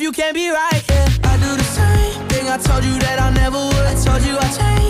you can't be right, yeah. I do the same thing I told you that I never would. I told you I changed